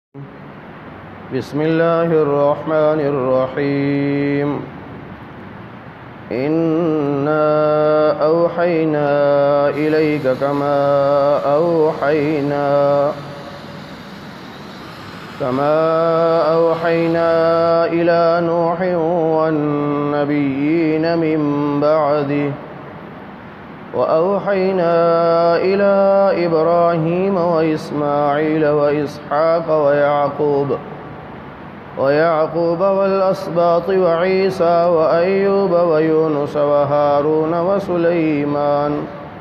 بسم الله الرحمن الرحيم إنا أوحينا إليك كما أوحينا إلى نوح والنبيين من بعده وأوحينا إلى إبراهيم وإسماعيل وإسحاق ويعقوب والأسباط وعيسى وأيوب ويونس وهارون وسليمان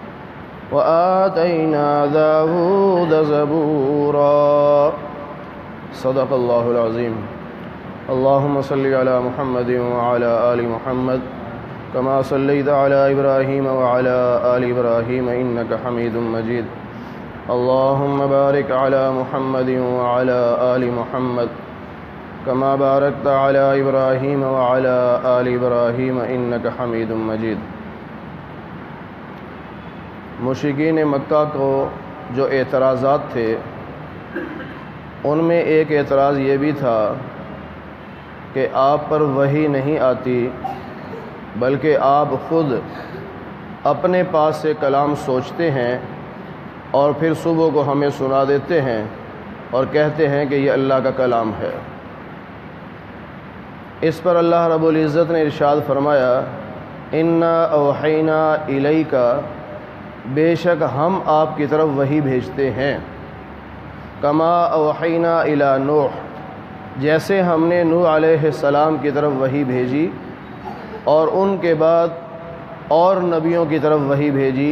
وآتينا داود زبورا صدق الله العظيم اللهم صل على محمد وعلى آل محمد كما صليت على إبراهيم وعلى آل إبراهيم إنك حميد مجيد اللهم بارك على محمد وعلى آل محمد كما باركت على إبراهيم وعلى آل إبراهيم إنك حميد مجيد۔ مشرکین مکہ کو جو اعتراضات تھے ان میں ایک اعتراض یہ بھی تھا کہ آپ پر وحی نہیں آتی بلکہ آپ خود اپنے پاس سے کلام سوچتے ہیں اور پھر صبح کو ہمیں سنا دیتے ہیں اور کہتے ہیں کہ یہ اللہ کا کلام ہے۔ اس پر اللہ رب العزت نے ارشاد فرمایا انا اوحینا الیک، بے شک ہم آپ کی طرف وحی بھیجتے ہیں، کما اوحینا الی نوح، جیسے ہم نے نوح علیہ السلام کی طرف وحی بھیجی اور ان کے بعد اور نبیوں کی طرف وحی بھیجی،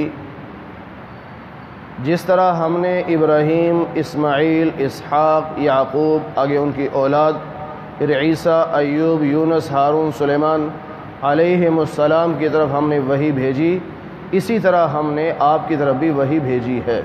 جس طرح ہم نے ابراہیم، اسماعیل، اسحاق، یعقوب، آگے ان کی اولاد، پھر عیسیٰ، ایوب، یونس، ہارون، سلیمان علیہم السلام کی طرف ہم نے وحی بھیجی، اسی طرح ہم نے آپ کی طرف بھی وحی بھیجی ہے۔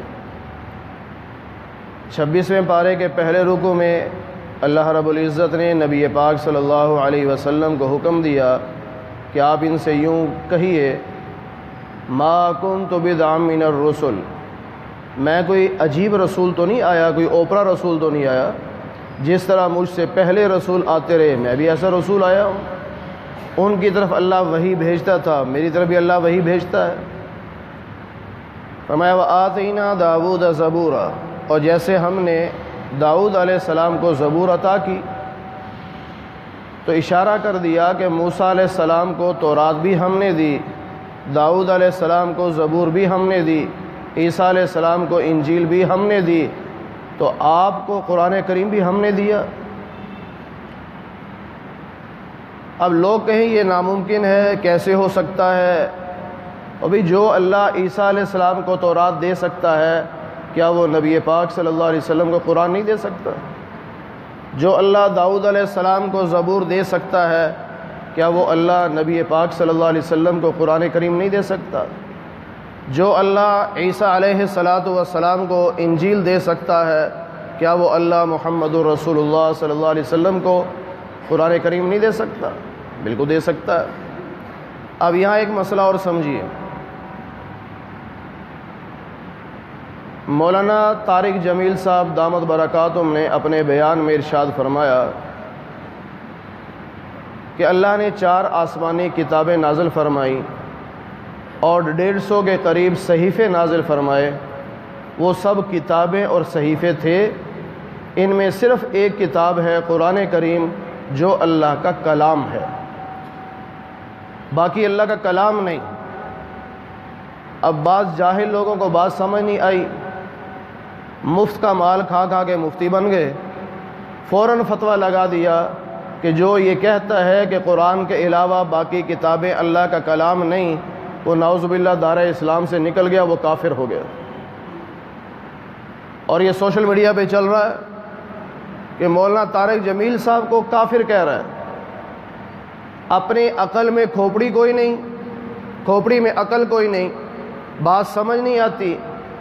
26ویں پارے کے پہلے رکوع میں اللہ رب العزت نے نبی پاک صلی اللہ علیہ وسلم کو حکم دیا کہ آپ ان سے یوں کہیے ما کنت بدعا من الرسل، میں کوئی عجیب رسول تو نہیں آیا، کوئی اوپرا رسول تو نہیں آیا، جس طرح مجھ سے پہلے رسول آتے رہے میں بھی ایسا رسول آیا ہوں۔ ان کی طرف اللہ وحی بھیجتا تھا، میری طرف بھی اللہ وحی بھیجتا ہے۔ فرمایا وآتینا داود زبورا، اور جیسے ہم نے داؤد علیہ السلام کو زبور عطا کی تو اشارہ کر دیا کہ موسیٰ علیہ السلام کو تورات بھی ہم نے دی، داؤد علیہ السلام کو زبور بھی ہم نے دی، عیسیٰ علیہ السلام کو انجیل بھی ہم نے دی، تو آپ کو قرآن کریم بھی ہم نے دیا۔ اب لوگ کہیں یہ ناممکن ہے، کیسے ہو سکتا ہے؟ ابھی جو اللہ عیسیٰ علیہ السلام کو تورات دے سکتا ہے، کیا وہ نبی پاک صلی اللہ علیہ وسلم کو قرآن نہیں دے سکتا؟ جو اللہ داؤد علیہ السلام کو زبور دے سکتا ہے، کیا وہ اللہ نبی پاک صلی اللہ علیہ وسلم کو قرآن کریم نہیں دے سکتا؟ جو اللہ عیسیٰ علیہ السلام کو انجیل دے سکتا ہے، کیا وہ اللہ محمد رسول اللہ صلی اللہ علیہ وسلم کو قرآن کریم نہیں دے سکتا؟ بالکل دے سکتا ہے۔ اب یہاں ایک مسئلہ اور سمجھیے، مولانا طارق جمیل صاحب دامت برکاتہم نے اپنے بیان میں ارشاد فرمایا کہ اللہ نے 4 آسمانی کتابیں نازل فرمائیں اور 150 کے قریب صحیفے نازل فرمائے، وہ سب کتابیں اور صحیفے تھے، ان میں صرف ایک کتاب ہے قرآن کریم جو اللہ کا کلام ہے، باقی اللہ کا کلام نہیں۔ اب بعض جاہل لوگوں کو بات سمجھ نہیں آئی، مفت کا مال کھا کھا کے مفتی بن گئے، فوراً فتویٰ لگا دیا کہ جو یہ کہتا ہے کہ قرآن کے علاوہ باقی کتابیں اللہ کا کلام نہیں، وہ نعوذ باللہ دارِ اسلام سے نکل گیا، وہ کافر ہو گیا۔ اور یہ سوشل میڈیا پہ چل رہا ہے کہ مولانا طارق جمیل صاحب کو کافر کہہ رہا ہے۔ اپنی عقل میں کھوپڑی کوئی نہیں، کھوپڑی میں عقل کوئی نہیں، بات سمجھ نہیں آتی۔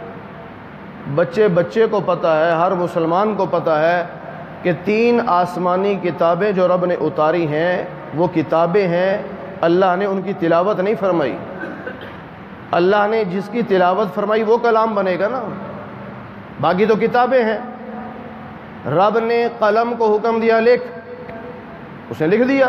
بچے کو پتہ ہے، ہر مسلمان کو پتہ ہے کہ 3 آسمانی کتابیں جو رب نے اتاری ہیں وہ کتابیں ہیں، اللہ نے ان کی تلاوت نہیں فرمائی۔ اللہ نے جس کی تلاوت فرمائی وہ کلام بنے گا نا، باقی تو کتابیں ہیں۔ رب نے قلم کو حکم دیا لکھ، اس نے لکھ دیا۔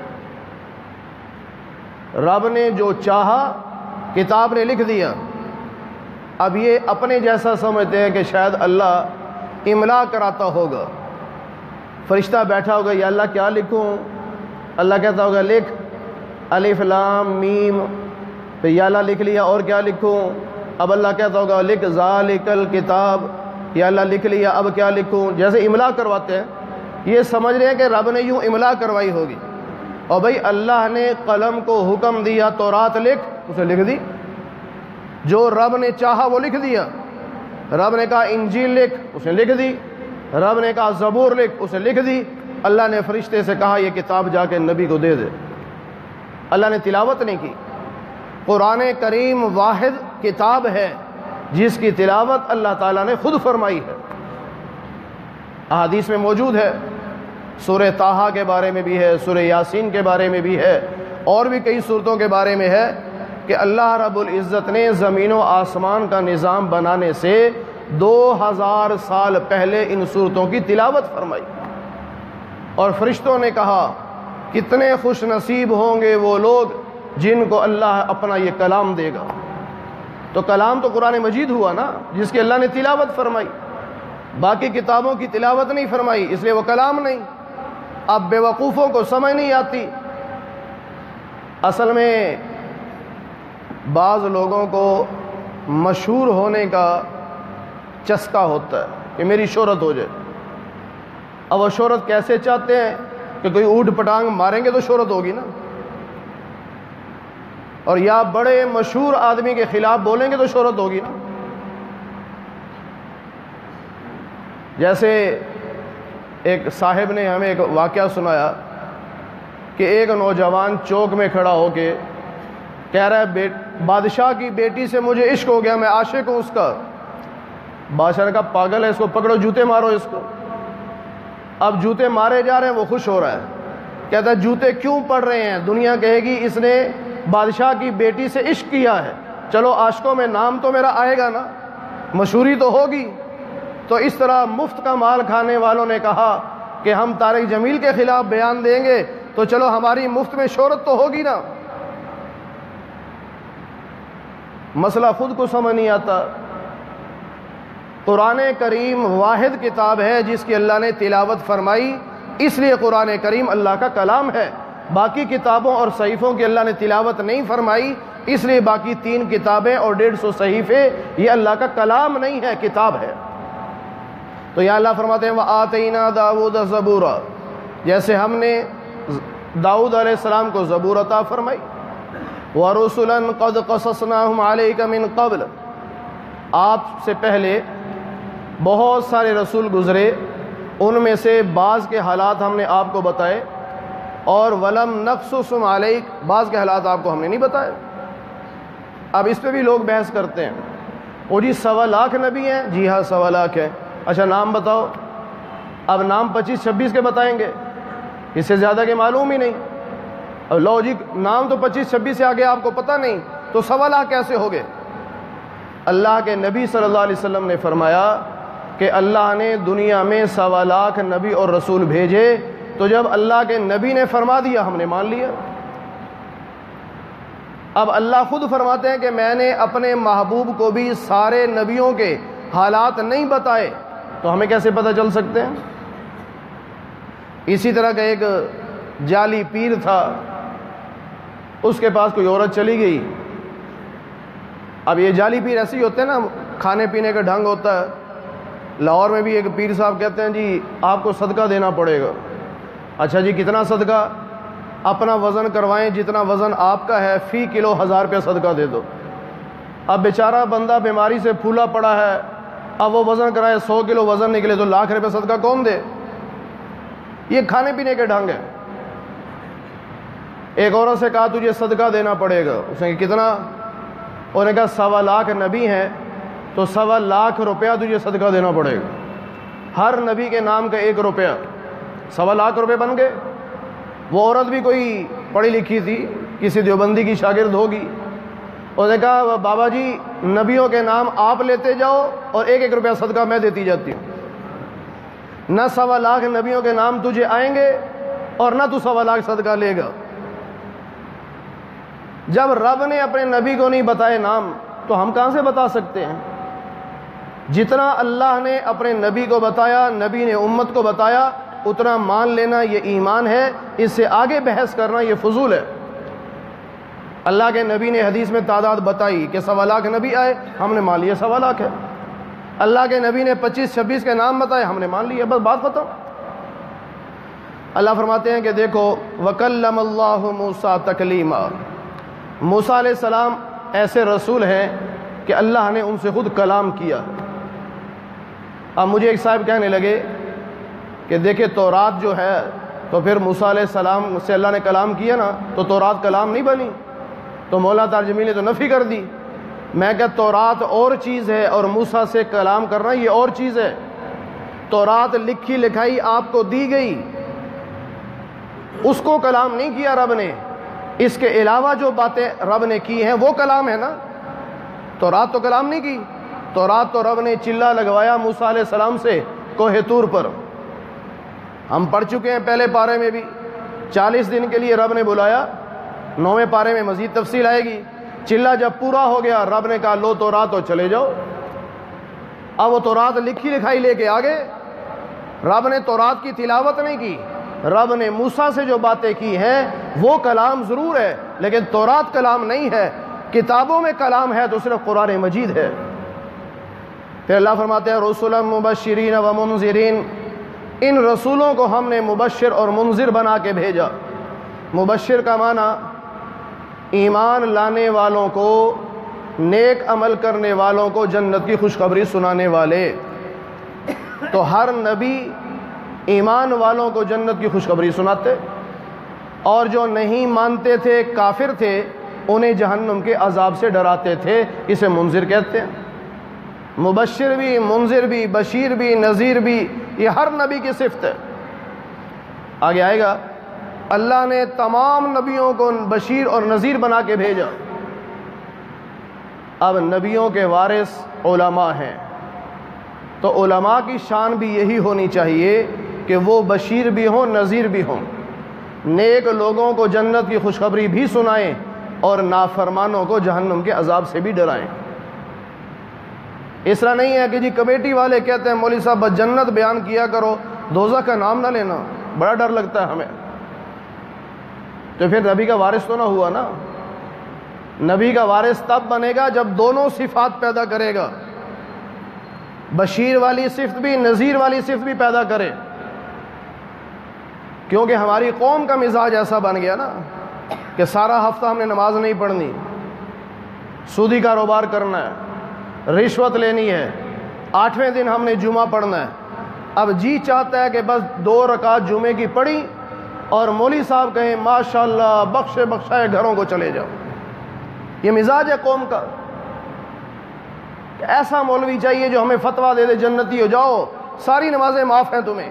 رب نے جو چاہا کتاب نے لکھ دیا۔ اب یہ اپنے جیسا سمجھتے ہیں کہ شاید اللہ املا کراتا ہوگا، فرشتہ بیٹھا ہوگا، یا اللہ کیا لکھوں؟ اللہ کہتا ہوگا لکھ الف لام میم، پھر یا اللہ لکھ لیا، اور کیا لکھوں؟ اب اللہ کہتا ہوگا لکھ ذالک الکتاب، یا اللہ لکھ لیا، اب کیا لکھوں؟ جیسے املا کرواتے ہیں، یہ سمجھ رہے ہیں کہ رب نے یوں املا کروائی ہوگی۔ اور بھائی اللہ نے قلم کو حکم دیا تورات لکھ، اسے لکھ دی۔ جو رب نے چاہا وہ لکھ دیا۔ رب نے کہا انجیل لکھ، اس نے لکھ دی۔ رب نے کہا زبور لکھ، اسے لکھ دی۔ اللہ نے فرشتے سے کہا یہ کتاب جا کے نبی کو دے دے۔ اللہ نے تلاوت نہیں کی۔ قرآن کریم واحد کتاب ہے جس کی تلاوت اللہ تعالیٰ نے خود فرمائی ہے، احادیث میں موجود ہے۔ سورہ طٰہٰ کے بارے میں بھی ہے، سورہ یاسین کے بارے میں بھی ہے، اور بھی کئی سورتوں کے بارے میں ہے کہ اللہ رب العزت نے زمین و آسمان کا نظام بنانے سے 2000 سال پہلے ان سورتوں کی تلاوت فرمائی۔ اور فرشتوں نے کہا کتنے خوش نصیب ہوں گے وہ لوگ جن کو اللہ اپنا یہ کلام دے گا۔ تو کلام تو قرآن مجید ہوا نا، جس کی اللہ نے تلاوت فرمائی، باقی کتابوں کی تلاوت نہیں فرمائی، اس لیے وہ کلام نہیں۔ اب بے وقوفوں کو سمجھ نہیں آتی۔ اصل میں بعض لوگوں کو مشہور ہونے کا چسکا ہوتا ہے کہ میری شہرت ہو جائے۔ اب وہ شہرت کیسے چاہتے ہیں کہ کوئی اوٹ پٹانگ ماریں گے تو شہرت ہوگی نا، اور یا بڑے مشہور آدمی کے خلاف بولیں گے تو شہرت ہوگی نا۔ جیسے ایک صاحب نے ہمیں ایک واقعہ سنایا کہ ایک نوجوان چوک میں کھڑا ہو کے کہہ رہا ہے بادشاہ کی بیٹی سے مجھے عشق ہو گیا، میں عاشق ہوں اس کا۔ بادشاہ نے کہا پاگل ہے، اس کو پکڑو، جوتے مارو اس کو۔ اب جوتے مارے جا رہے ہیں، وہ خوش ہو رہا ہے، کہتا ہے جوتے کیوں پڑ رہے ہیں؟ دنیا کہے گی اس نے بادشاہ کی بیٹی سے عشق کیا ہے، چلو عاشقوں میں نام تو میرا آئے گا نا، مشہوری تو ہوگی۔ تو اس طرح مفت کا مال کھانے والوں نے کہا کہ ہم طارق جمیل کے خلاف بیان دیں گے تو چلو ہماری مفت میں شہرت تو ہوگی نا۔ مسئلہ خود کو سمجھ نہیں آتا۔ قرآن کریم واحد کتاب ہے جس کی اللہ نے تلاوت فرمائی، اس لیے قرآن کریم اللہ کا کلام ہے۔ باقی کتابوں اور صحیفوں کی اللہ نے تلاوت نہیں فرمائی، اس لیے باقی 3 کتابیں اور 150 صحیفے یہ اللہ کا کلام نہیں ہے، کتاب ہے۔ تو یا اللہ فرماتے ہیں وَآتَيْنَا دَاوُودَ زَبُورًا، جیسے ہم نے داؤد علیہ السلام کو زبور عطا فرمائی۔ وَرُسُلًا قَدْ قَصَصْنَاهُمْ عَلَيْكَ مِن قَبْلِ، آپ سے پہلے بہت سارے رسول گزرے، ان میں سے بعض کے حالات ہم نے آپ کو بتائے، اور وَلَمْ نَقْصُصْهُمْ عَلَيْكَ، بعض کے حالات آپ کو ہم نے نہیں بتائے۔ اب اس پہ بھی لوگ بحث کرتے ہیں، وہ جی 1.25 لاکھ نبی ہیں، جی ہاں 1.25 لاکھ ہیں، اچھا نام بتاؤ۔ اب نام 25-26 کے بتائیں گے، اس سے زیادہ کے معلوم ہی نہیں۔ اب لو جی نام تو 25-26 سے آگے آپ کو پتہ نہیں، تو 1.25 لاکھ کیسے ہو گئے؟ اللہ کے نبی صلی اللہ علیہ وسلم نے فرمایا کہ اللہ نے دنیا میں 1.25 لاکھ نبی اور رسول بھیجے، تو جب اللہ کے نبی نے فرما دیا ہم نے مان لیا۔ اب اللہ خود فرماتے ہیں کہ میں نے اپنے محبوب کو بھی سارے نبیوں کے حالات نہیں بتائے، تو ہمیں کیسے پتہ چل سکتے ہیں؟ اسی طرح کا ایک جعلی پیر تھا، اس کے پاس کوئی عورت چلی گئی۔ اب یہ جعلی پیر ایسے ہی ہوتے ہیں نا، کھانے پینے کا ڈھنگ ہوتا ہے۔ لاہور میں بھی ایک پیر صاحب کہتے ہیں جی آپ کو صدقہ دینا پڑے گا۔ اچھا جی کتنا صدقہ؟ اپنا وزن کروائیں، جتنا وزن آپ کا ہے فی کلو 1000 روپیہ صدقہ دے دو۔ اب بیچارہ بندہ بیماری سے پھولا پڑا ہے، اب وہ وزن کرائے 100 کلو وزن نکلے تو 1 لاکھ روپے صدقہ کون دے؟ یہ کھانے پینے کے ڈھنگ ہے۔ ایک عورت سے کہا تجھے صدقہ دینا پڑے گا، اس نے کتنا؟ انہوں نے کہا 1.25 لاکھ نبی ہیں تو 1.25 لاکھ روپیہ تجھے صدقہ دینا پڑے گا، ہر نبی کے نام کا 1 روپیہ، 1.25 لاکھ روپے بن گئے۔ وہ عورت بھی کوئی پڑھی لکھی تھی، کسی دیوبندی کی شاگرد ہوگی۔ انہوں نے کہا بابا جی نبیوں کے نام آپ لیتے جاؤ اور 1-1 روپیہ صدقہ میں دیتی جاتی ہوں۔ نہ 1.25 لاکھ نبیوں کے نام تجھے آئیں گے اور نہ تو 1.25 لاکھ صدقہ لے گا۔ جب رب نے اپنے نبی کو نہیں بتائے نام تو ہم کہاں سے بتا سکتے ہیں؟ جتنا اللہ نے اپنے نبی کو بتایا، نبی نے امت کو بتایا، اتنا مان لینا یہ ایمان ہے۔ اس سے آگے بحث کرنا یہ فضول ہے۔ اللہ کے نبی نے حدیث میں تعداد بتائی کہ 1.25 لاکھ نبی آئے، ہم نے مان لیا 1.25 لاکھ ہے۔ اللہ کے نبی نے 25-26 کے نام بتائے، ہم نے مان لیا، بس بات ختم۔ اللہ فرماتے ہیں کہ دیکھو وَكَلَّمَ اللَّهُ مُوسَىٰ تَكْلِيمًا، موسیٰ علیہ السلام ایسے رسول ہیں کہ اللہ نے ان سے خود کلام کیا۔ اب مجھے ایک صاحب کہنے لگے کہ دیکھیں تورات جو ہے تو پھر موسیٰ علیہ السلام سے اللہ نے کلام کیا نا، تو تورات کلام نہیں بنی، تو مولانا ترجمی نے تو نفی کر دی۔ میں کہ تورات اور چیز ہے اور موسیٰ سے کلام کرنا یہ اور چیز ہے۔ تورات لکھی لکھائی آپ کو دی گئی، اس کو کلام نہیں کیا رب نے، اس کے علاوہ جو باتیں رب نے کی ہیں وہ کلام ہے نا۔ تورات تو کلام نہیں کی، تورات تو رب نے چلا لگوایا موسیٰ علیہ السلام سے کوہ طور پر۔ ہم پڑھ چکے ہیں پہلے پارے میں بھی، 40 دن کے لیے رب نے بلایا، 9ویں پارے میں مزید تفصیل آئے گی۔ چلا جب پورا ہو گیا رب نے کہا لو تورات تو چلے جاؤ۔ اب وہ تورات لکھی لکھائی لے کے آگے، رب نے تورات کی تلاوت نہیں کی، رب نے موسیٰ سے جو باتیں کی ہیں وہ کلام ضرور ہے، لیکن تورات کلام نہیں ہے۔ کتابوں میں کلام ہے تو صرف قرآن مجید ہے۔ پھر اللہ فرماتے ہیں رسلا مبشرین و منذرین، ان رسولوں کو ہم نے مبشر اور منذر بنا کے بھیجا۔ مبشر کا معنی ایمان لانے والوں کو، نیک عمل کرنے والوں کو جنت کی خوشخبری سنانے والے۔ تو ہر نبی ایمان والوں کو جنت کی خوشخبری سناتے، اور جو نہیں مانتے تھے، کافر تھے، انہیں جہنم کے عذاب سے ڈراتے تھے۔ اسے منذر کہتے ہیں۔ مبشر بھی، منذر بھی، بشیر بھی، نذیر بھی، یہ ہر نبی کی صفت ہے۔ آگے آئے گا اللہ نے تمام نبیوں کو بشیر اور نذیر بنا کے بھیجا۔ اب نبیوں کے وارث علماء ہیں، تو علماء کی شان بھی یہی ہونی چاہیے کہ وہ بشیر بھی ہوں، نذیر بھی ہوں، نیک لوگوں کو جنت کی خوشخبری بھی سنائیں اور نافرمانوں کو جہنم کے عذاب سے بھی ڈرائیں۔ اس طرح نہیں ہے کہ جی کمیٹی والے کہتے ہیں مولوی صاحب بس جنت بیان کیا کرو، دوزخ کا نام نہ لینا، بڑا ڈر لگتا ہے ہمیں۔ تو پھر نبی کا وارث تو نہ ہوا نا۔ نبی کا وارث تب بنے گا جب دونوں صفات پیدا کرے گا، بشیر والی صفت بھی، نذیر والی صفت بھی پیدا کرے۔ کیونکہ ہماری قوم کا مزاج ایسا بن گیا نا کہ سارا ہفتہ ہم نے نماز نہیں پڑھنی، سودی کاروبار کرنا ہے، رشوت لینی ہے، 8ویں دن ہم نے جمعہ پڑھنا ہے۔ اب جی چاہتا ہے کہ بس 2 رکعت جمعے کی پڑھی اور مولوی صاحب کہیں ماشاءاللہ بخشے بخشائے گھروں کو چلے جاؤ۔ یہ مزاج ہے قوم کا۔ ایسا مولوی چاہیے جو ہمیں فتویٰ دے دے جنتی ہو جاؤ، ساری نمازیں معاف ہیں تمہیں۔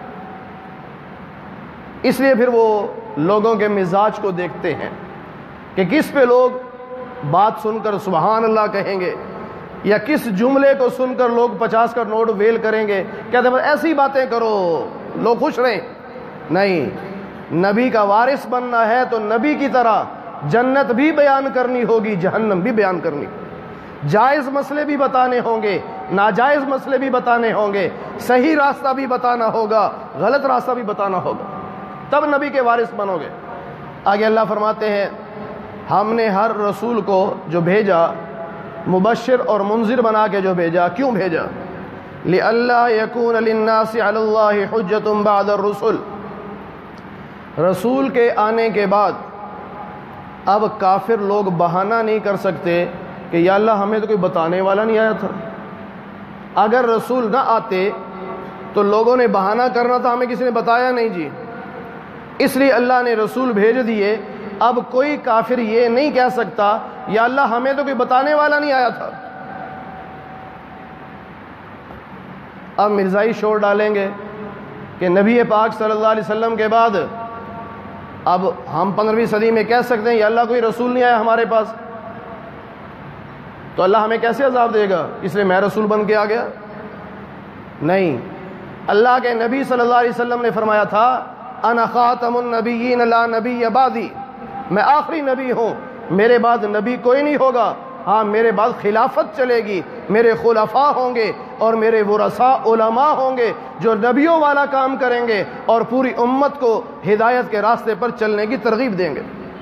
اس لیے پھر وہ لوگوں کے مزاج کو دیکھتے ہیں کہ کس پہ لوگ بات سن کر سبحان اللہ کہیں گے، یا کس جملے کو سن کر لوگ 50 کا نوٹ ویل کریں گے، کہتے ہیں ایسی باتیں کرو لوگ خوش رہیں۔ نہیں، نبی کا وارث بننا ہے تو نبی کی طرح جنت بھی بیان کرنی ہوگی، جہنم بھی بیان کرنی، جائز مسئلے بھی بتانے ہوں گے، ناجائز مسئلے بھی بتانے ہوں گے، صحیح راستہ بھی بتانا ہوگا، غلط راستہ بھی بتانا ہوگا، تب نبی کے وارث بنو گے۔ آگے اللہ فرماتے ہیں ہم نے ہر رسول کو جو بھیجا مبشر اور منذر بنا کے جو بھیجا، کیوں بھیجا؟ لِأَلَّا يَكُونَ لِلنَّاسِ عَلَى اللَّهِ حُجَّةٌ بَعْدَ الرُّسُلِ، رسول کے آنے کے بعد اب کافر لوگ بہانہ نہیں کر سکتے کہ یا اللہ ہمیں تو کوئی بتانے والا نہیں آیا تھا۔ اگر رسول نہ آتے تو لوگوں نے بہانہ کرنا تھا ہمیں کسی نے بتایا نہیں جی، اس لیے اللہ نے رسول بھیج دیے۔ اب کوئی کافر یہ نہیں کہہ سکتا یا اللہ ہمیں تو کوئی بتانے والا نہیں آیا تھا۔ اب مرزائی شور ڈالیں گے کہ نبی پاک صلی اللہ علیہ وسلم کے بعد اب ہم 15ویں صدی میں کہہ سکتے ہیں یا اللہ کوئی رسول نہیں آیا ہمارے پاس، تو اللہ ہمیں کیسے عذاب دے گا اس لیے میں رسول بن کے آ گیا؟ نہیں، اللہ کے نبی صلی اللہ علیہ وسلم نے فرمایا تھا انا خاتم النبیین لا نبی بعدی، میں آخری نبی ہوں، میرے بعد نبی کوئی نہیں ہوگا، ہاں میرے بعد خلافت چلے گی، میرے خلفاء ہوں گے اور میرے ورثاء علماء ہوں گے جو نبیوں والا کام کریں گے اور پوری امت کو ہدایت کے راستے پر چلنے کی ترغیب دیں گے۔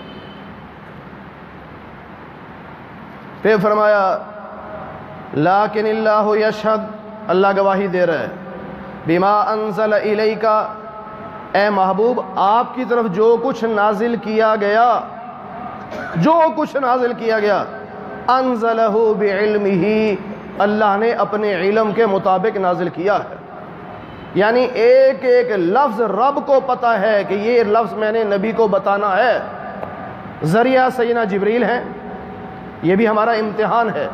پھر فرمایا لیکن اللہ یشہد، اللہ گواہی دے رہا ہے، بما انزل الیک، اے محبوب آپ کی طرف جو کچھ نازل کیا گیا، جو کچھ نازل کیا گیا، انزلہ بعلمہ، اللہ نے اپنے علم کے مطابق نازل کیا ہے، یعنی ایک ایک لفظ رب کو پتا ہے کہ یہ لفظ میں نے نبی کو بتانا ہے۔ ذریعہ سیدنا جبریل ہیں، یہ بھی ہمارا امتحان ہے۔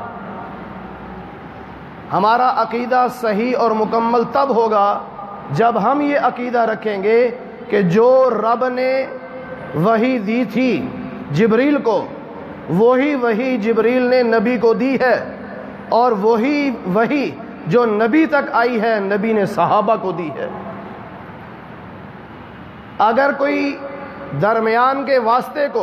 ہمارا عقیدہ صحیح اور مکمل تب ہوگا جب ہم یہ عقیدہ رکھیں گے کہ جو رب نے وحی دی تھی جبریل کو، وہی جبریل نے نبی کو دی ہے، اور وہی جو نبی تک آئی ہے نبی نے صحابہ کو دی ہے۔ اگر کوئی درمیان کے واسطے کو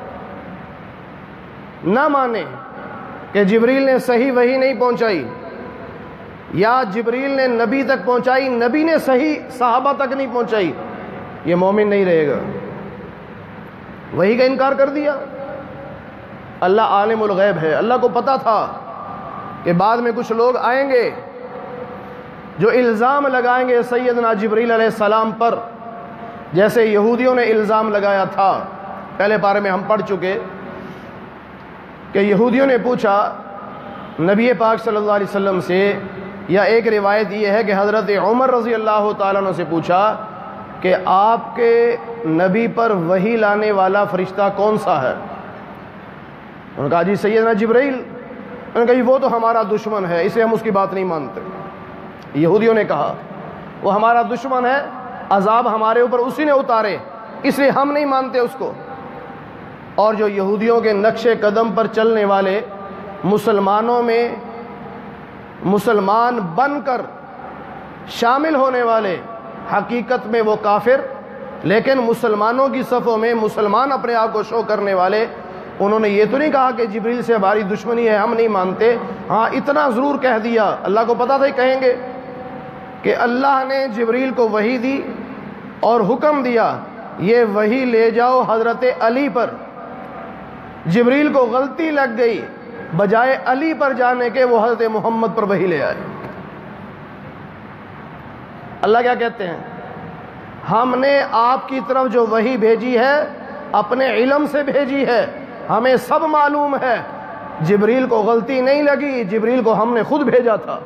نہ مانے کہ جبریل نے صحیح وحی نہیں پہنچائی، یا جبریل نے نبی تک پہنچائی نبی نے صحیح صحابہ تک نہیں پہنچائی، یہ مومن نہیں رہے گا، وحی کا انکار کر دیا۔ اللہ عالم الغیب ہے، اللہ کو پتا تھا کہ بعد میں کچھ لوگ آئیں گے جو الزام لگائیں گے سیدنا جبریل علیہ السلام پر، جیسے یہودیوں نے الزام لگایا تھا، پہلے پارے میں ہم پڑھ چکے کہ یہودیوں نے پوچھا نبی پاک صلی اللہ علیہ وسلم سے، یا ایک روایت یہ ہے کہ حضرت عمر رضی اللہ تعالیٰ عنہ سے پوچھا کہ آپ کے نبی پر وحی لانے والا فرشتہ کون سا ہے؟ انہوں نے کہا جی سیدنا جبرائیل۔ انہوں نے کہا جی وہ تو ہمارا دشمن ہے، اسے ہم اس کی بات نہیں مانتے۔ یہودیوں نے کہا وہ ہمارا دشمن ہے، عذاب ہمارے اوپر اسی نے اتارے، اس لیے ہم نہیں مانتے اس کو۔ اور جو یہودیوں کے نقش قدم پر چلنے والے مسلمانوں میں مسلمان بن کر شامل ہونے والے، حقیقت میں وہ کافر لیکن مسلمانوں کی صفوں میں مسلمان اپنے آپ کو شو کرنے والے، انہوں نے یہ تو نہیں کہا کہ جبریل سے ہماری دشمنی ہے ہم نہیں مانتے، ہاں اتنا ضرور کہہ دیا، اللہ کو پتا تھا کہیں گے کہ اللہ نے جبریل کو وحی دی اور حکم دیا یہ وحی لے جاؤ حضرت علی پر۔ جبریل کو غلطی لگ گئی، بجائے علی پر جانے کے وہ حضرت محمد پر وحی لے آئے۔ اللہ کیا کہتے ہیں؟ ہم نے آپ کی طرف جو وحی بھیجی ہے اپنے علم سے بھیجی ہے، ہمیں سب معلوم ہے، جبریل کو غلطی نہیں لگی، جبریل کو ہم نے خود بھیجا تھا۔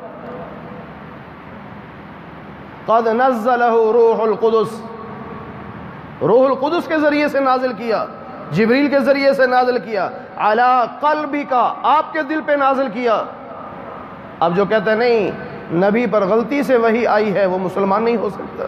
قد نزلہ روح القدس، روح القدس کے ذریعے سے نازل کیا، جبریل کے ذریعے سے نازل کیا، علی قلبک، آپ کے دل پہ نازل کیا۔ اب جو کہتے ہیں نہیں نبی پر غلطی سے وحی آئی ہے وہ مسلمان نہیں ہو سکتا۔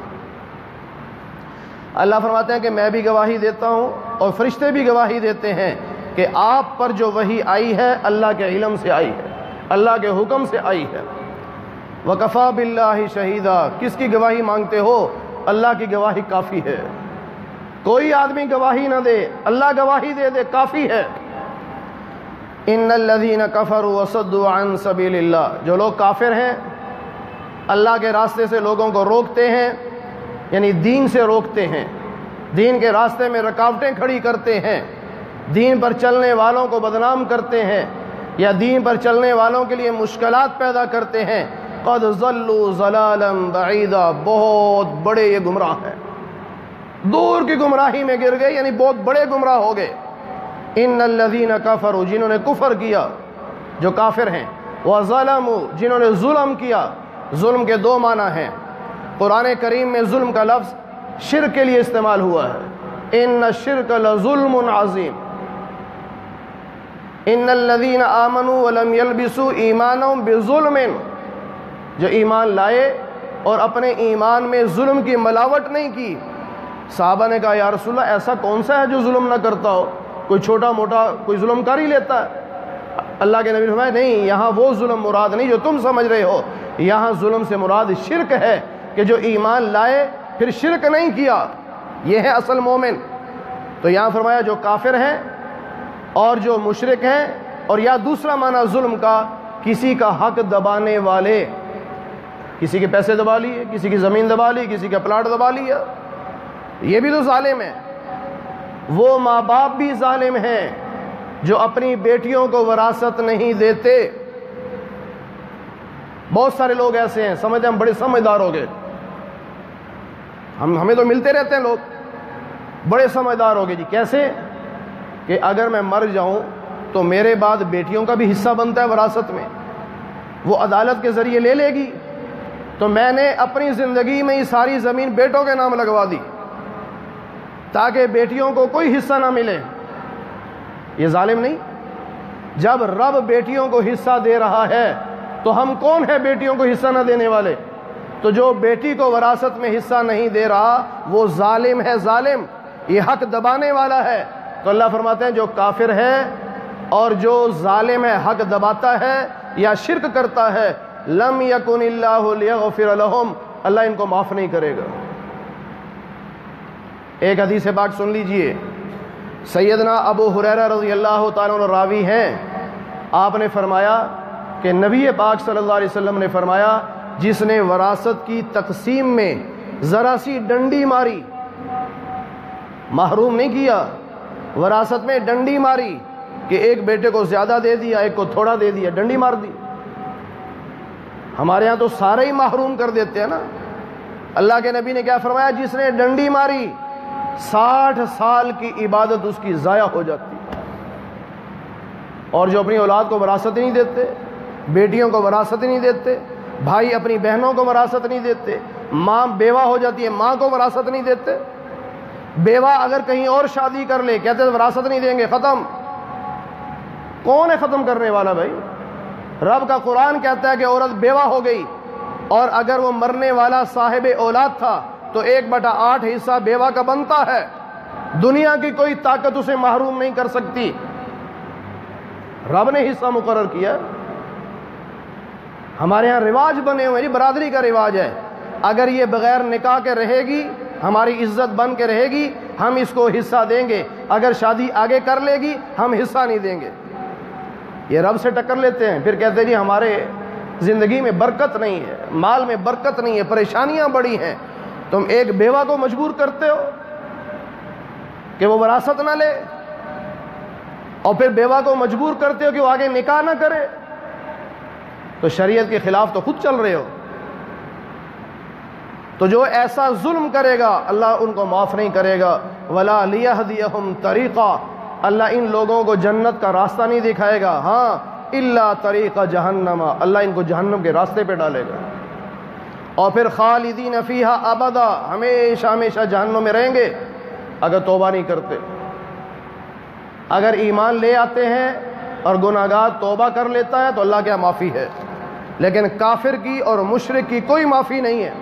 اللہ فرماتے ہیں کہ میں بھی گواہی دیتا ہوں اور فرشتے بھی گواہی دیتے ہیں کہ آپ پر جو وحی آئی ہے اللہ کے علم سے آئی ہے، اللہ کے حکم سے آئی ہے۔ وَكَفَى بِاللَّهِ شَهِيدًا، کس کی گواہی مانگتے ہو؟ اللہ کی گواہی کافی ہے، کوئی آدمی گواہی نہ دے، اللہ گواہی دے دے کافی ہے۔ ان الذین کفروا وصدوا عن سبیل اللہ، جو لوگ کافر ہیں اللہ کے راستے سے لوگوں کو روکتے ہیں، یعنی دین سے روکتے ہیں، دین کے راستے میں رکاوٹیں کھڑی کرتے ہیں، دین پر چلنے والوں کو بدنام کرتے ہیں یا دین پر چلنے والوں کے لیے مشکلات پیدا کرتے ہیں، قد ضلوا ضلالا بعیدا، بہت بڑے یہ گمراہ ہیں، دور کی گمراہی میں گر گئے، یعنی بہت بڑے گمراہ ہو گئے۔ ان الذین کفروا، جنہوں نے کفر کیا جو کافر ہیں، وظلموا، جنہوں نے ظلم کیا۔ ظلم کے دو معنی ہیں، قرآن کریم میں ظلم کا لفظ شرک کے لیے استعمال ہوا ہے، ان الشرک لظلم عظیم۔ ان الذین آمنوا ولم یلبسوا ایمانهم بظلم، جو ایمان لائے اور اپنے ایمان میں ظلم کی ملاوٹ نہیں کی۔ صحابہ نے کہا یا رسول اللہ ایسا کون سا ہے جو ظلم نہ کرتا ہو؟ کوئی چھوٹا موٹا کوئی ظلم کر ہی لیتا ہے۔ اللہ کے نبی نے فرمایا نہیں، یہاں وہ ظلم مراد نہیں جو تم سمجھ رہے ہو، یہاں ظلم سے مراد شرک ہے، کہ جو ایمان لائے پھر شرک نہیں کیا، یہ ہے اصل مومن۔ تو یہاں فرمایا جو کافر ہیں اور جو مشرک ہیں، اور یا دوسرا معنی ظلم کا، کسی کا حق دبانے والے، کسی کے پیسے دبا لیے، کسی کی زمین دبا لی، کسی کا پلاٹ دبا لیا، یہ بھی تو ظالم ہے۔ وہ ماں باپ بھی ظالم ہیں جو اپنی بیٹیوں کو وراثت نہیں دیتے۔ بہت سارے لوگ ایسے ہیں سمجھتے ہیں ہم بڑے سمجھدار ہو گئے، ہمیں تو ملتے رہتے ہیں لوگ، بڑے سمجھدار ہو گئے۔ جی کیسے؟ کہ اگر میں مر جاؤں تو میرے بعد بیٹیوں کا بھی حصہ بنتا ہے وراثت میں، وہ عدالت کے ذریعے لے لے گی، تو میں نے اپنی زندگی میں یہ ساری زمین بیٹوں کے نام لگوا دی تاکہ بیٹیوں کو کوئی حصہ نہ ملے۔ یہ ظالم نہیں؟ جب رب بیٹیوں کو حصہ دے رہا ہے تو ہم کون ہیں بیٹیوں کو حصہ نہ دینے والے؟ تو جو بیٹی کو وراثت میں حصہ نہیں دے رہا وہ ظالم ہے، ظالم، یہ حق دبانے والا ہے۔ تو اللہ فرماتے ہیں جو کافر ہے اور جو ظالم ہے، حق دباتا ہے یا شرک کرتا ہے، لم یکن اللہ لیغفر لہم، اللہ ان کو معاف نہیں کرے گا۔ ایک حدیث پاک سن لیجئے، سیدنا ابو ہریرہ رضی اللہ تعالیٰ عنہ راوی ہیں، آپ نے فرمایا کہ نبی پاک صلی اللہ علیہ وسلم نے فرمایا جس نے وراثت کی تقسیم میں ذرا سی ڈنڈی ماری، محروم نہیں کیا، وراثت میں ڈنڈی ماری کہ ایک بیٹے کو زیادہ دے دیا، ایک کو تھوڑا دے دیا، ڈنڈی مار دی۔ ہمارے ہاں تو سارے ہی محروم کر دیتے ہیں نا۔ اللہ کے نبی نے کیا فرمایا؟ جس نے ڈنڈی ماری 60 سال کی عبادت اس کی ضائع ہو جاتی۔ اور جو اپنی اولاد کو وراثت نہیں دیتے، بیٹیوں کو وراثت نہیں دیتے، بھائی اپنی بہنوں کو وراثت نہیں دیتے، ماں بیوہ ہو جاتی ہے ماں کو وراثت نہیں دیتے، بیوہ اگر کہیں اور شادی کر لے کہتے ہیں وراثت نہیں دیں گے، ختم۔ کون ہے ختم کرنے والا بھائی؟ رب کا قرآن کہتا ہے کہ عورت بیوہ ہو گئی اور اگر وہ مرنے والا صاحب اولاد تھا تو 1/8 حصہ بیوہ کا بنتا ہے، دنیا کی کوئی طاقت اسے محروم نہیں کر سکتی، رب نے حصہ مقرر کیا۔ ہمارے ہاں رواج بنے ہوئے، برادری کا رواج ہے، اگر یہ بغیر نکاح کے رہے گی ہماری عزت بن کے رہے گی ہم اس کو حصہ دیں گے، اگر شادی آگے کر لے گی ہم حصہ نہیں دیں گے۔ یہ رب سے ٹکر لیتے ہیں، پھر کہتے ہیں جی ہمارے زندگی میں برکت نہیں ہے، مال میں برکت نہیں ہے، پریشانیاں بڑی ہیں۔ تم ایک بیوہ کو مجبور کرتے ہو کہ وہ وراثت نہ لے، اور پھر بیوہ کو مجبور کرتے ہو کہ وہ آگے نکاح نہ کرے، تو شریعت کے خلاف تو خود چل رہے ہو۔ تو جو ایسا ظلم کرے گا اللہ ان کو معاف نہیں کرے گا۔ وَلَا لِيَهْدِيَهُمْ طَرِيقًا، اللہ ان لوگوں کو جنت کا راستہ نہیں دکھائے گا، ہاں إِلَّا طَرِيقَ جَهَنَّمَ، اللہ ان کو جہنم کے راستے پہ ڈالے گا۔ اور پھر خالدین فیہا ابدا، ہمیشہ ہمیشہ جہنم میں رہیں گے اگر توبہ نہیں کرتے۔ اگر ایمان لے آتے ہیں اور گناہگار توبہ کر لیتا ہے تو اللہ کیا معافی ہے، لیکن کافر کی اور مشرک کی کوئی معافی نہیں ہے۔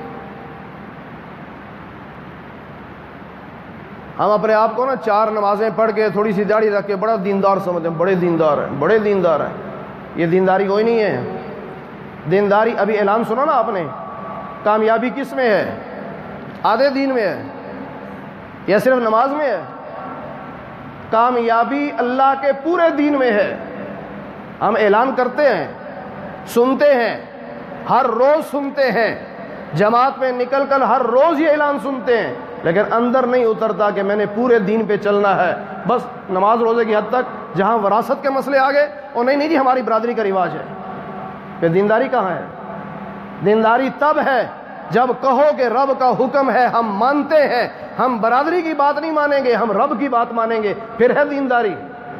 ہم اپنے آپ کو نا 4 نمازیں پڑھ کے تھوڑی سی داڑھی رکھ کے بڑا دیندار سمجھتے ہیں، بڑے دیندار ہیں، بڑے دیندار ہیں۔ یہ دینداری کوئی نہیں ہے۔ دینداری ابھی اعلان سنا نا آپ نے، کامیابی کس میں ہے؟ آدھے دین میں ہے یا صرف نماز میں ہے؟ کامیابی اللہ کے پورے دین میں ہے۔ ہم اعلان کرتے ہیں، سنتے ہیں، ہر روز سنتے ہیں، جماعت میں نکل کر ہر روز یہ اعلان سنتے ہیں، لیکن اندر نہیں اترتا کہ میں نے پورے دین پہ چلنا ہے۔ بس نماز روزے کی حد تک، جہاں وراثت کے مسئلے آ گئے اور نہیں جی ہماری برادری کا رواج ہے، پھر دینداری کہاں ہے؟ دینداری تب ہے جب کہو کہ رب کا حکم ہے، ہم مانتے ہیں، ہم برادری کی بات نہیں مانیں گے، ہم رب کی بات مانیں گے، پھر ہے دینداری۔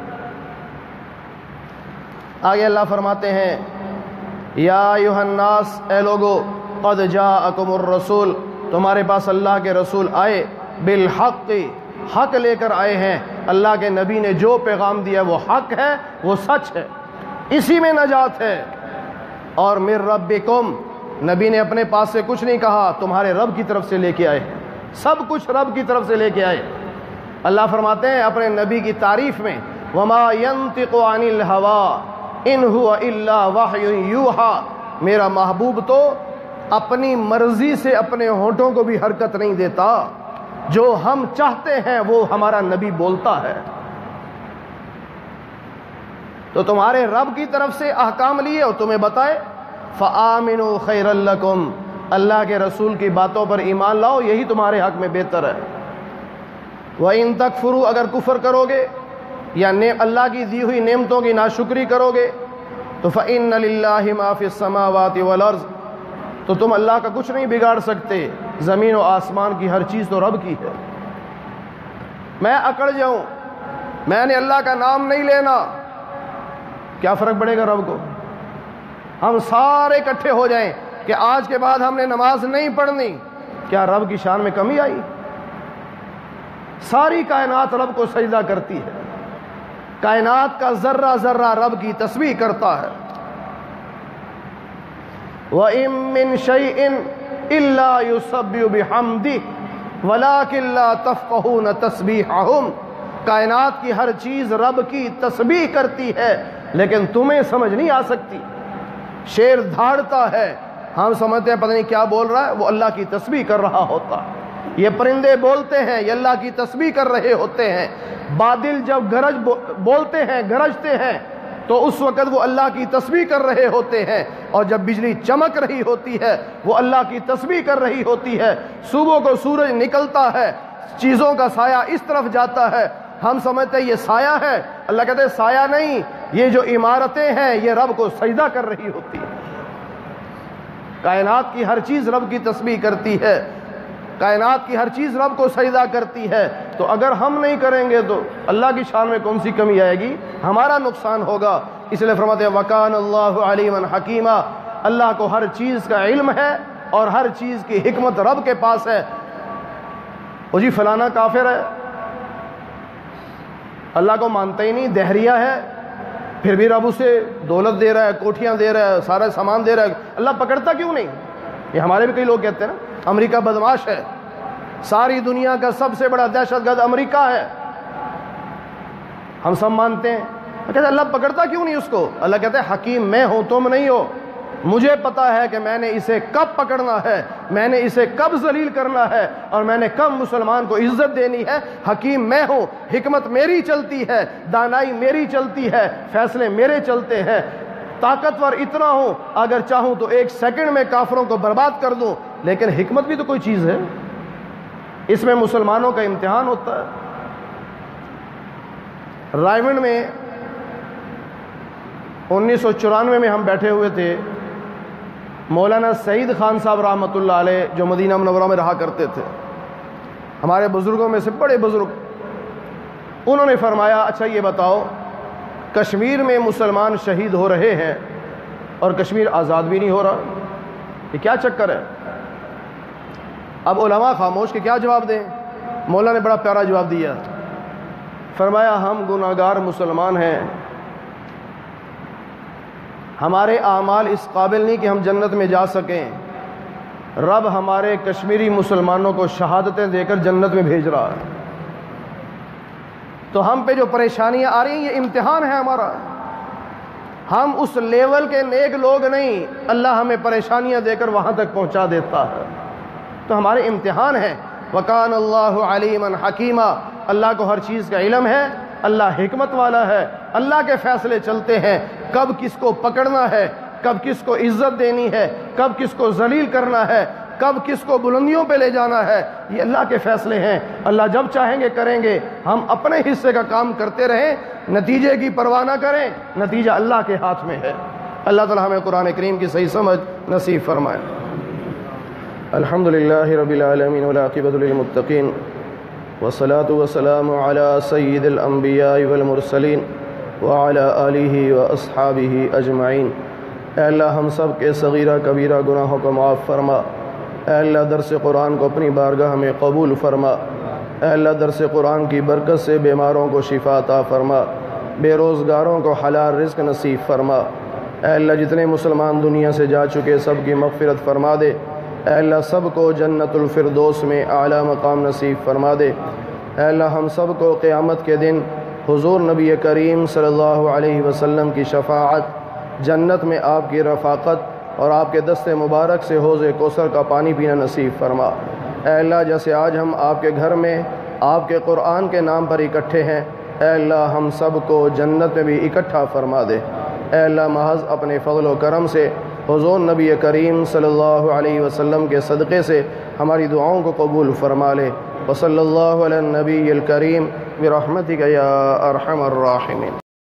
آگے اللہ فرماتے ہیں یا ایھا الناس، اے لوگو، قد جاءکم الرسول، تمہارے پاس اللہ کے رسول آئے، بالحق، حق لے کر آئے ہیں۔ اللہ کے نبی نے جو پیغام دیا وہ حق ہے، وہ سچ ہے، اسی میں نجات ہے۔ اور من ربکم، نبی نے اپنے پاس سے کچھ نہیں کہا، تمہارے رب کی طرف سے لے کے آئے، سب کچھ رب کی طرف سے لے کے آئے۔ اللہ فرماتے ہیں اپنے نبی کی تعریف میں، وما ينطق عن الهوى ان هو الا وحی یوحى، میرا محبوب تو اپنی مرضی سے اپنے ہونٹوں کو بھی حرکت نہیں دیتا، جو ہم چاہتے ہیں وہ ہمارا نبی بولتا ہے۔ تو تمہارے رب کی طرف سے احکام لیے اور تمہیں بتائے فآمنوا خیر لکم، اللہ کے رسول کی باتوں پر ایمان لاؤ، یہی تمہارے حق میں بہتر ہے۔ وَإِن تَكْفُرُوا، اگر کفر کرو گے یا اللہ کی دی ہوئی نعمتوں کی ناشکری کرو گے تو فَإِنَّ لِلَّهِ مَا فِي السَّمَاوَاتِ وَالْأَرْضِ، تو تم اللہ کا کچھ نہیں بگاڑ سکتے، زمین و آسمان کی ہر چیز تو رب کی ہے۔ میں اکڑ جاؤں، میں نے اللہ کا نام نہیں لینا، کیا فرق پڑے گا رب کو؟ ہم سارے اکٹھے ہو جائیں کہ آج کے بعد ہم نے نماز نہیں پڑھنی، کیا رب کی شان میں کمی آئی؟ ساری کائنات رب کو سجدہ کرتی ہے، کائنات کا ذرہ ذرہ رب کی تسبیح کرتا ہے۔ وَإِن مِّن شَيْءٍ إِلَّا يُسَبِّحُ بِحَمْدِهِ وَلَٰكِن لَّا تَفْقَهُونَ تَسْبِيحَهُمْ، کائنات کی ہر چیز رب کی تسبیح کرتی ہے لیکن تمہیں سمجھ نہیں آ سکتی۔ شیر دھاڑتا ہے، ہم سمجھتے ہیں پتہ نہیں کیا بول رہا ہے، وہ اللہ کی تسبیح کر رہا ہوتا ہے۔ یہ پرندے بولتے ہیں، یہ اللہ کی تسبیح کر رہے ہوتے ہیں۔ بادل جب بولتے ہیں، گرجتے ہیں، تو اس وقت وہ اللہ کی تسبیح کر رہے ہوتے ہیں، اور جب بجلی چمک رہی ہوتی ہے وہ اللہ کی تسبیح کر رہی ہوتی ہے۔ صبح کو سورج نکلتا ہے، چیزوں کا سایہ اس طرف جاتا ہے، ہم سمجھتے ہیں یہ سایہ ہے، اللہ کہتے ہیں سایہ نہیں، یہ جو عمارتیں ہیں یہ رب کو سجدہ کر رہی ہوتی ہے۔ کائنات کی ہر چیز رب کی تسبیح کرتی ہے، کائنات کی ہر چیز رب کو سجدہ کرتی ہے، تو اگر ہم نہیں کریں گے تو اللہ کی شان میں کون سی کمی آئے گی؟ ہمارا نقصان ہوگا۔ اس لیے فرماتے ہیں وَكَانَ اللَّهُ عَلِيمًا حَكِيمًا، اللہ کو ہر چیز کا علم ہے اور ہر چیز کی حکمت رب کے پاس ہے۔ وہ جی فلانا کافر ہے، اللہ کو مانتا ہی نہیں، دہریہ ہے، پھر بھی رب اسے دولت دے رہا ہے، کوٹھیاں دے رہا ہے، سارا سامان دے رہا ہے، اللہ پکڑتا کیوں نہیں؟ یہ ہمارے بھی کئی لوگ کہتے ہیں نا امریکہ بدماش ہے، ساری دنیا کا سب سے بڑا دہشت گرد امریکہ ہے، ہم سب مانتے ہیں، کہتے ہیں اللہ پکڑتا کیوں نہیں اس کو؟ اللہ کہتے ہیں حکیم میں ہوں، تم نہیں ہو، مجھے پتا ہے کہ میں نے اسے کب پکڑنا ہے، میں نے اسے کب ذلیل کرنا ہے، اور میں نے کب مسلمان کو عزت دینی ہے۔ حکیم میں ہوں، حکمت میری چلتی ہے، دانائی میری چلتی ہے، فیصلے میرے چلتے ہیں، طاقتور اتنا ہوں اگر چاہوں تو 1 سیکنڈ میں کافروں کو برباد کر دوں، لیکن حکمت بھی تو کوئی چیز ہے، اس میں مسلمانوں کا امتحان ہوتا ہے۔ رائمنڈ میں 1994 میں ہم بیٹھے ہوئے تھے، مولانا سعید خان صاحب رحمۃ اللہ علیہ جو مدینہ منورہ میں رہا کرتے تھے، ہمارے بزرگوں میں سے بڑے بزرگ، انہوں نے فرمایا اچھا یہ بتاؤ کشمیر میں مسلمان شہید ہو رہے ہیں اور کشمیر آزاد بھی نہیں ہو رہا، یہ کیا چکر ہے؟ اب علماء خاموش کہ کیا جواب دیں؟ مولا نے بڑا پیارا جواب دیا، فرمایا ہم گناہگار مسلمان ہیں، ہمارے اعمال اس قابل نہیں کہ ہم جنت میں جا سکیں، رب ہمارے کشمیری مسلمانوں کو شہادتیں دے کر جنت میں بھیج رہا ہے، تو ہم پہ جو پریشانیاں آ رہی ہیں یہ امتحان ہے ہمارا، ہم اس لیول کے نیک لوگ نہیں، اللہ ہمیں پریشانیاں دے کر وہاں تک پہنچا دیتا ہے، تو ہمارے امتحان ہیں۔ وَكَانَ اللَّهُ عَلِيمًا حَكِيمًا، اللہ کو ہر چیز کا علم ہے، اللہ حکمت والا ہے، اللہ کے فیصلے چلتے ہیں، کب کس کو پکڑنا ہے، کب کس کو عزت دینی ہے، کب کس کو ذلیل کرنا ہے، کب کس کو بلندیوں پہ لے جانا ہے، یہ اللہ کے فیصلے ہیں، اللہ جب چاہیں گے کریں گے، ہم اپنے حصے کا کام کرتے رہیں، نتیجے کی پرواہ نہ کریں، نتیجہ اللہ کے ہاتھ میں ہے۔ اللہ تعالی ہمیں قرآن کریم کی صحیح سمجھ نصیب فرمائے۔ الحمدللہ رب العالمین والعاقبۃ للمتقین والصلاة والسلام علی سید الانبیاء والمرسلین وعلی آلہ واصحابہ اجمعین۔ اے اللہ ہم سب کے صغیرہ کبیرہ گناہوں کو معاف فرما، اے اللہ درس قرآن کو اپنی بارگاہ میں قبول فرما، اے اللہ درس قرآن کی برکت سے بیماروں کو شفا عطا فرما، بے روزگاروں کو حلال رزق نصیب فرما، اے اللہ جتنے مسلمان دنیا سے جا چکے سب کی مغفرت فرما دے، اے اللہ سب کو جنت الفردوس میں اعلیٰ مقام نصیب فرما دے، اے اللہ ہم سب کو قیامت کے دن حضور نبی کریم صلی اللہ علیہ وسلم کی شفاعت، جنت میں آپ کی رفاقت اور آپ کے دست مبارک سے حوض کوثر کا پانی پینا نصیب فرما۔ اے اللہ جیسے آج ہم آپ کے گھر میں آپ کے قرآن کے نام پر اکٹھے ہیں، اے اللہ ہم سب کو جنت میں بھی اکٹھا فرما دے۔ اے اللہ محض اپنے فضل و کرم سے حضور نبی کریم صلی اللہ علیہ وسلم کے صدقے سے ہماری دعاؤں کو قبول فرما لے۔ وصلی اللہ علی النبی الکریم برحمتک یا ارحم الراحمین۔